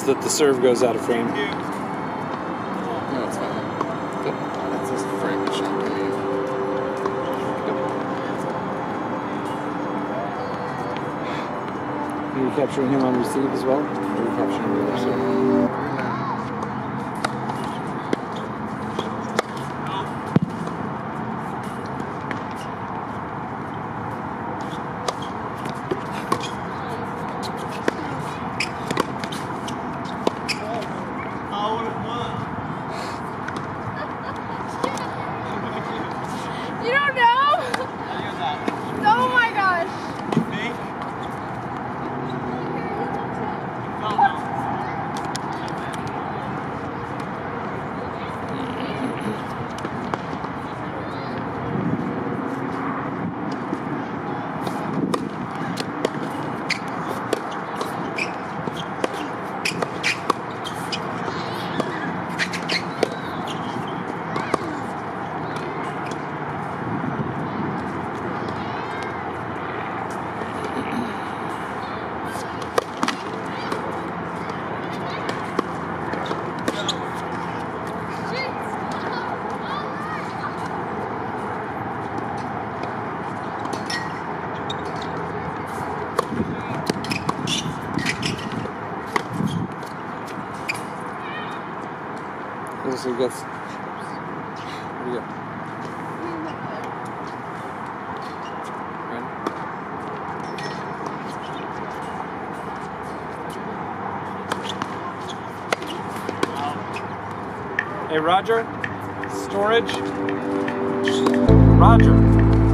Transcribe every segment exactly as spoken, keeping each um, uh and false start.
that the serve goes out of frame. No, it's fine. Good. That's just a frame shot to me. Are you capturing him on receive as well? Or are you capturing the other serve? You don't know? Oh my gosh. So he gets. Here we go. Hey, Roger. Storage. Roger.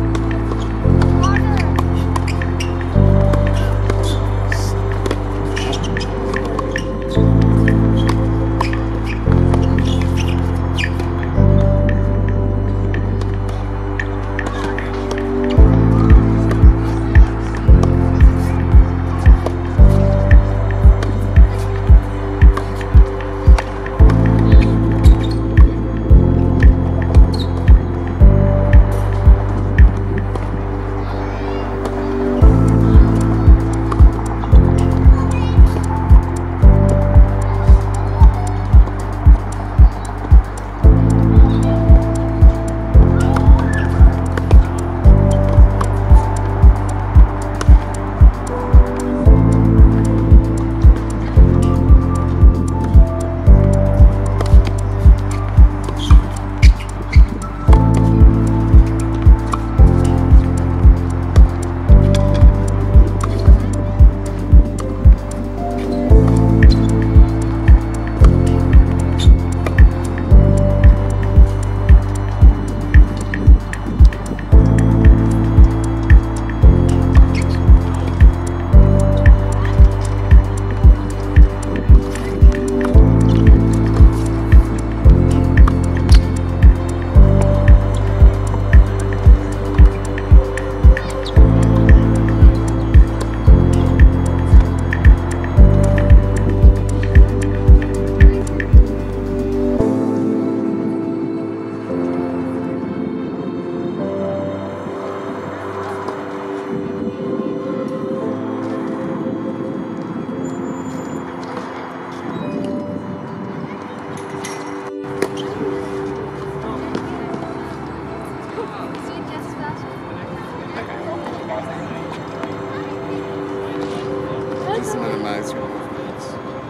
Just minimize your movements.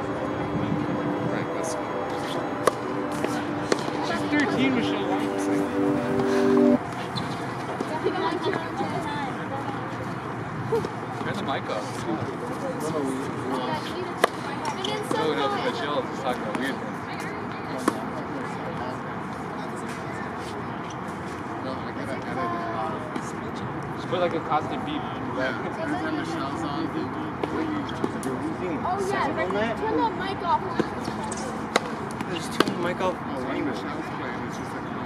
Right, listen. She's thirteen, Michelle. Turn the mic off. Oh, no, Michelle is talking about weird things. No, I gotta edit it. Just put like a constant beep. Everything Michelle's on. Oh yeah, turn the mic off. Just turn the mic off. Oh, when Michelle's playing, it's just like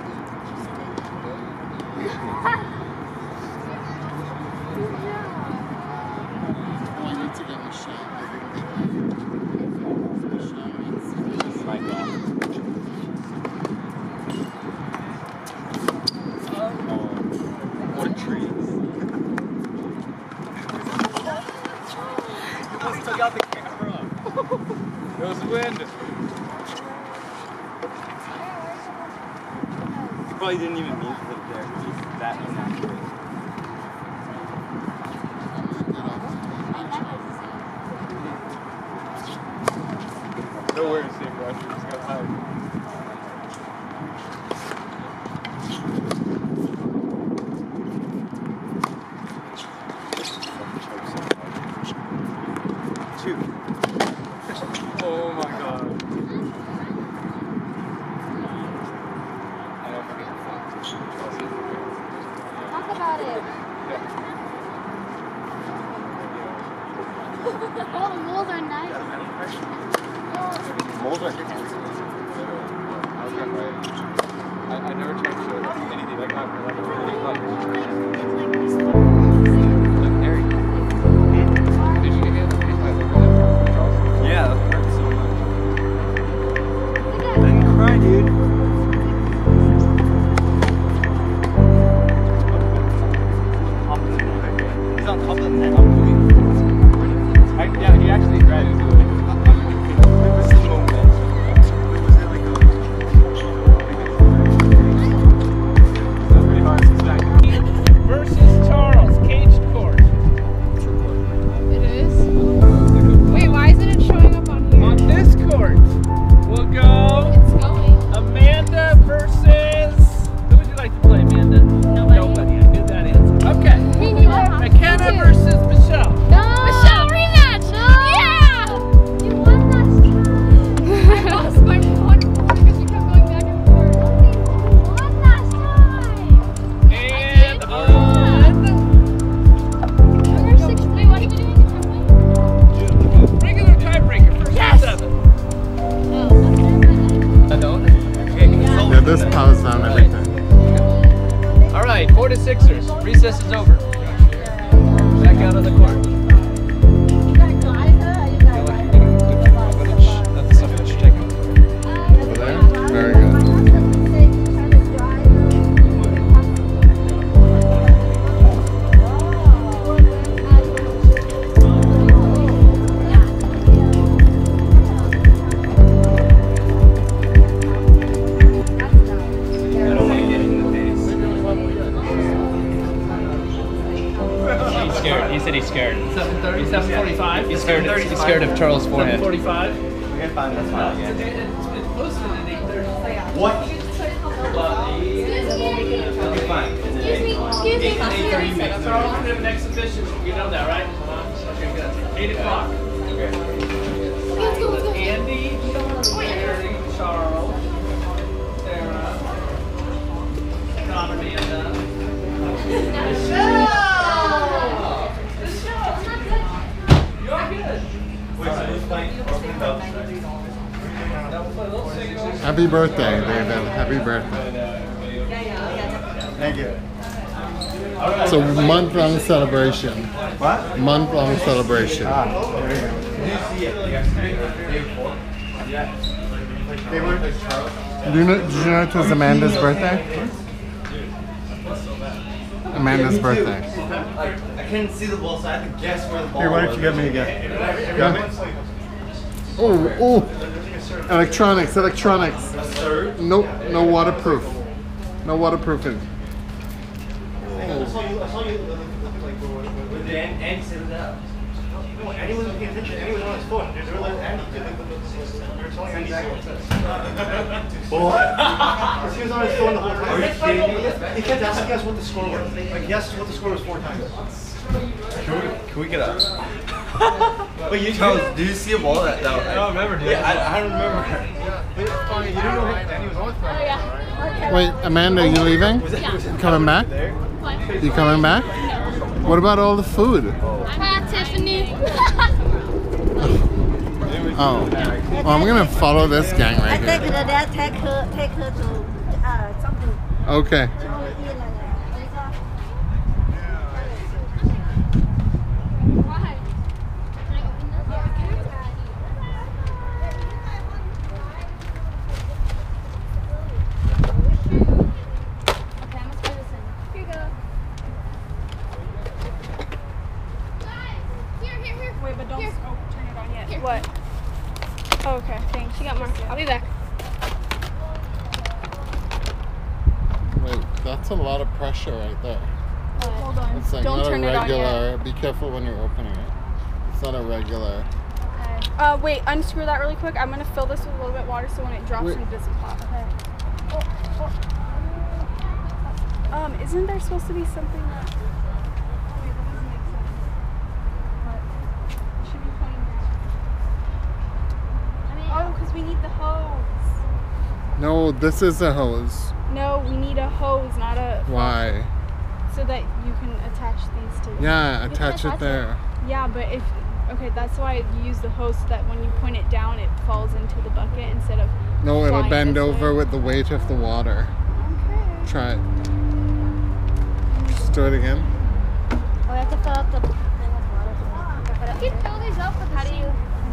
oh, I need to get Michelle. Michelle needs Mic off. What a treat. You almost took out the camera. wind. Probably didn't even mean to live there. It's just that unnatural. Nowhere to save Roger. Just gotta hide. Two. Oh my god. I don't forget the fact. Talk about it. Oh, the moles are nice. Moles are handsome. I was trying to write. I, I never tried to show anything like that. Like, really, like, like Harry. Did you get hit in the face by the Charles? Yeah, that hurt so much. I didn't cry, dude. He's on top of the net. I, yeah, he actually grabbed it. Versus Charles, caged court. It is? Wait, why isn't it showing up on here? On this court, we'll go It's going. Amanda versus. Who would you like to play, Amanda? Nobody. Nobody. I knew that answer. Okay. Me neither. McKenna versus Michelle. No! Michelle, rematch! No! Yeah! You won last time. I lost my one because you kept going back and forth. You won last time. And did. on Number six. Wait, what are we doing differently? regular tiebreaker, first Yes! and seven. Oh, I don't. Yeah, this powers down everything. All right, four to Sixers. Recess is over. Back out on the court. That's something to check out. Over there? Very good. I don't want to get in the face. He's scared. He said he's scared. seven thirty, seven forty-five. He's scared. He's scared of Charles' forehead. seven forty-five. We can find this one again. It's posted at eight thirty. What? Excuse me. Fine. Excuse me. Excuse me. Charles, we have an exhibition. You know that, right? Okay, good. eight o'clock. Let's go, let's go. Andy, Mary, Charles, Sarah, Don, Amanda. Michelle! Michelle! You're good. Wait, so who's playing? Happy birthday, David. Happy birthday. Thank you. It's a month-long celebration. What? Month-long celebration. Ah, there we go. Did you see it yesterday? Yeah. They were Charles. Do you know, did you know it was Amanda's birthday? Amanda's birthday. Like, I couldn't see the ball, so I had to guess where the ball was. Here, why don't you get me again? Yeah. Oh, oh. Electronics, electronics. Third? Nope, no waterproof. No waterproofing. I saw you, I saw you, like, when did Andy set it up? No, Andy wasn't paying attention. Andy was on his phone. They were like, Andy, they were telling Andy exactly what it says. What? He was on his phone the whole time. Are you kidding me? He kept asking us what the score was. Like, guess what the score was four times. Can we, can we get up? But you, Charles, did you see a ball that, that I don't remember, dude. Yeah, I, I don't remember. But it's funny, you didn't know Andy was on his phone. Oh, yeah. Wait, Amanda, you leaving? You coming back? What? You coming back? What about all the food? Hi, Tiffany. Oh, well, I'm gonna follow this gang I right think here. that that take her, take her to uh, something. Okay. Why? Okay, I'm gonna try this in. Here you go. Here, here, here. Wait, but don't Here. oh, turn it on yet. Here. What? Oh, okay, thanks. coming. She got more. I'll be back. Wait, that's a lot of pressure right there. Hold on. It's like Don't not turn a it on regular. yet. Be careful when you're opening it. It's not a regular. Uh, wait, unscrew that really quick. I'm gonna fill this with a little bit of water so when it drops Wait. it doesn't pop. Okay. Um, isn't there supposed to be something that... Wait, that doesn't make sense. What? It should be pointing down. Oh, because we need the hose. No, this is a hose. No, we need a hose, not a... Why? So that you can attach these to... Yeah, attach it there. Yeah, but if... Okay, that's why you use the hose so that when you point it down, it falls into the bucket instead of... No, it'll flying bend this over way. with the weight of the water. Okay. Try it. Just do it again. Oh, we have to fill up the thing with water. You can fill these up with how do you?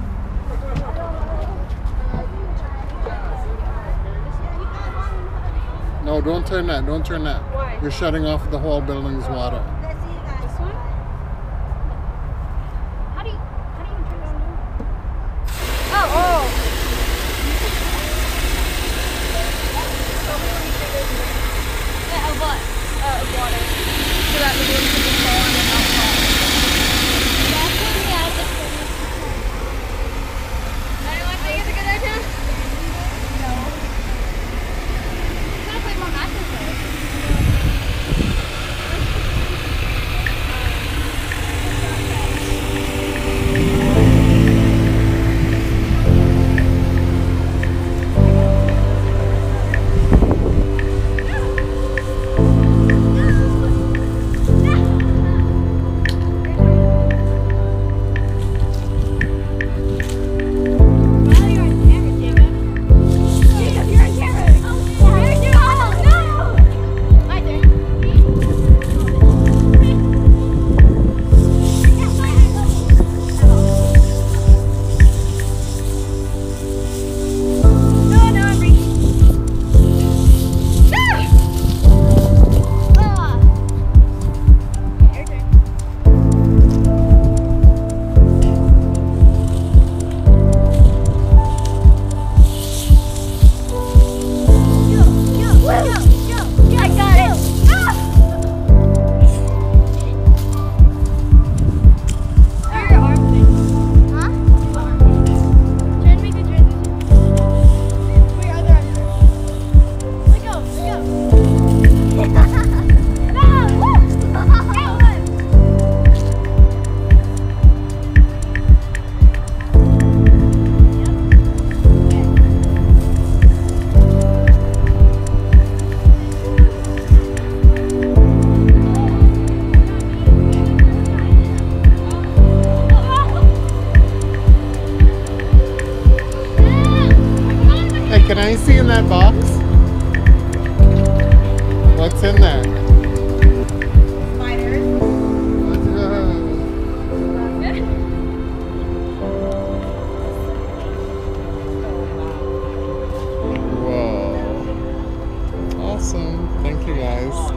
No, don't turn that. Don't turn that. Why? You're shutting off the whole building's water. Let's see, guys. This one? How do you? How do you turn it on? Oh, oh. Yeah, of what? Uh, of water. So that the balloon can just fall and then not fall. That's what we have to turn this on. Anyone think it's a good idea? No. You gotta play more mattresses. Can I see in that box? What's in there? Spiders. Whoa. Awesome. Thank you guys.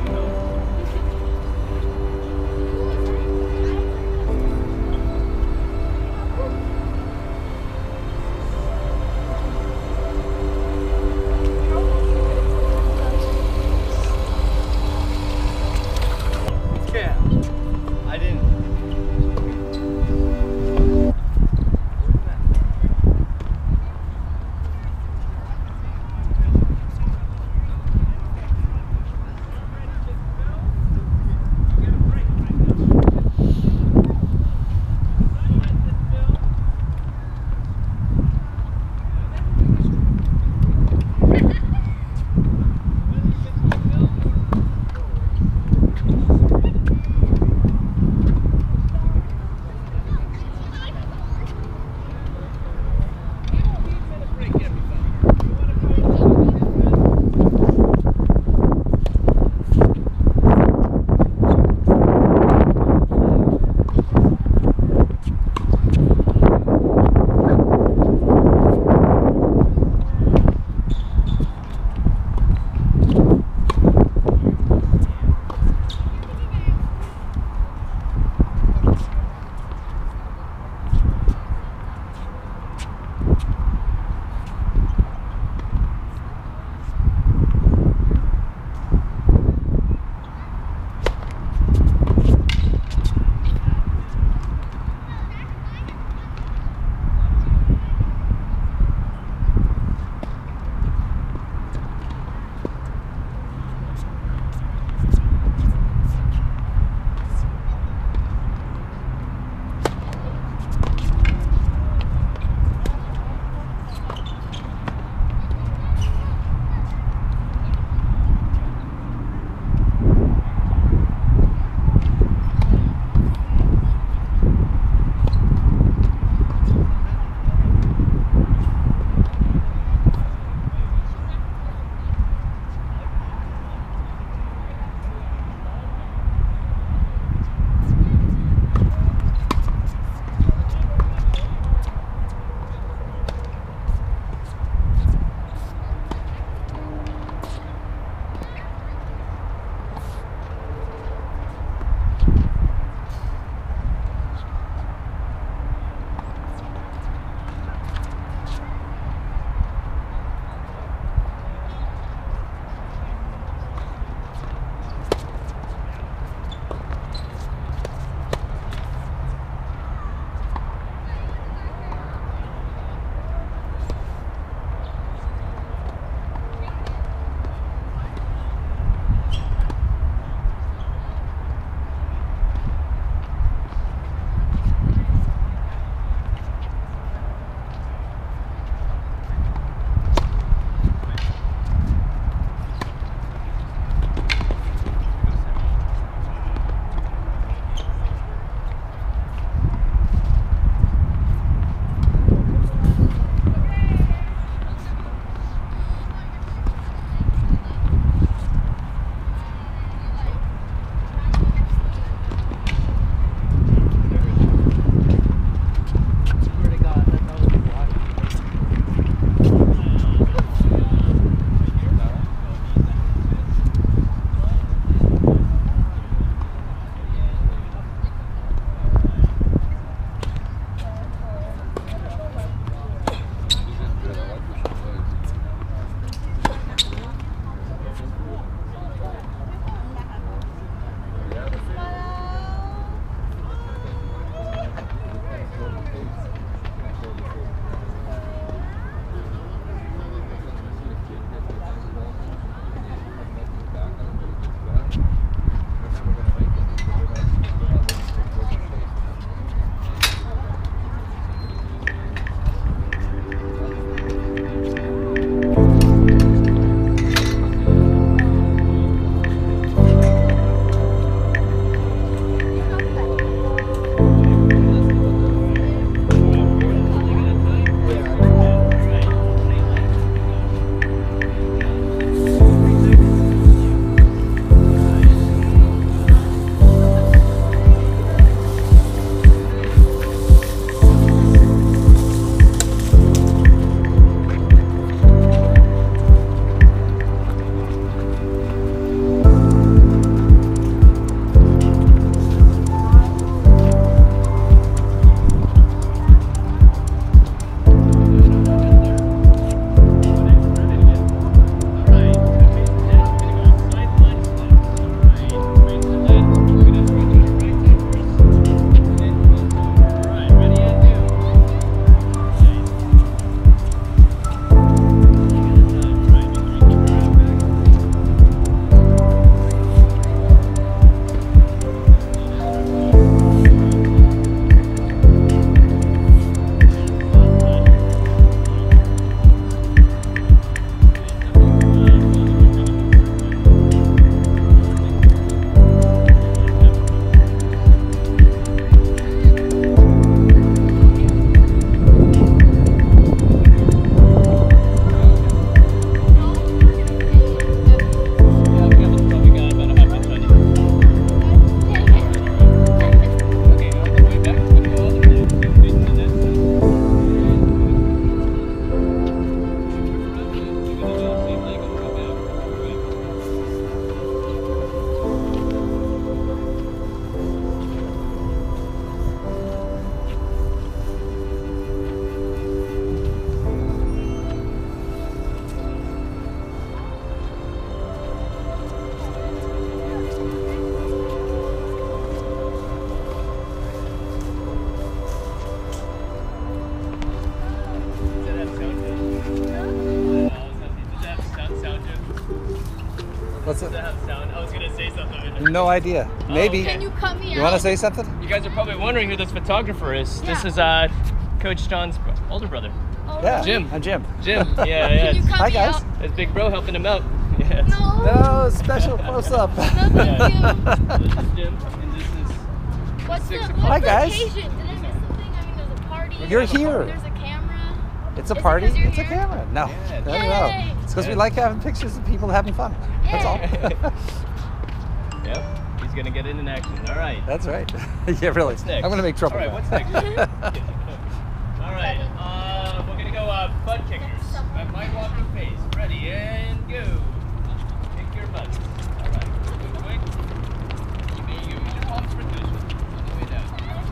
What's Does it? it have sound? I was gonna say something. No idea. Maybe. Can you cut me out? You want to say something? You guys are probably wondering who this photographer is. This Yeah. is uh, Coach John's older brother, Oh, Yeah. really? Jim. I'm Jim. Jim. Yeah, yeah. Can you cut Hi, me guys. out? His big bro helping him out. Yeah. No. No, special close up. No, thank Yeah. you. This is Jim, and this is. What's the, Six what's o'clock. Hi, the guys. occasion? Did I miss something? I mean, there's a party. You're there's a- here. There's a camera. It's a Is it party. 'cause you're It's a here? camera. No, Yeah. no, Yay. no. It's because we Yeah. like having pictures of people having fun. That's all. Yep. He's gonna get in an action. All right. That's right. Yeah, really. What's next? I'm gonna make trouble. All right. now. What's next? All right. Uh, we're gonna go uh, butt kickers. At my walking pace. Ready and go. Kick your butt. All right. Quick, quick. You may use your palms for this one. On the way down.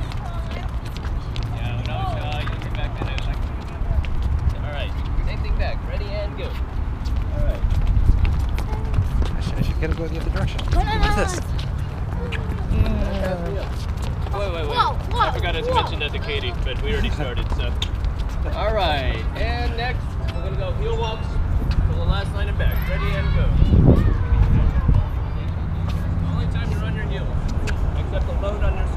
Yeah. When I was uh, younger back then, I was like. All right. Same thing back. Ready and go. All right. I should, I should get him going the other direction. No, no, no, What's no. this? Wait, wait, wait. Whoa, whoa, I forgot to whoa. mention that to Katie, but we already started, so. All right, and next, we're gonna go heel walks to the last line and back. Ready and go. The only time you run your heels, except the load under